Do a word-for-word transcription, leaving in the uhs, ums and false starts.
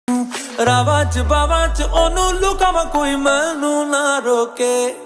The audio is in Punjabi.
रावां च बावां च ओनू लुकावां कोई मैनू ना रोके।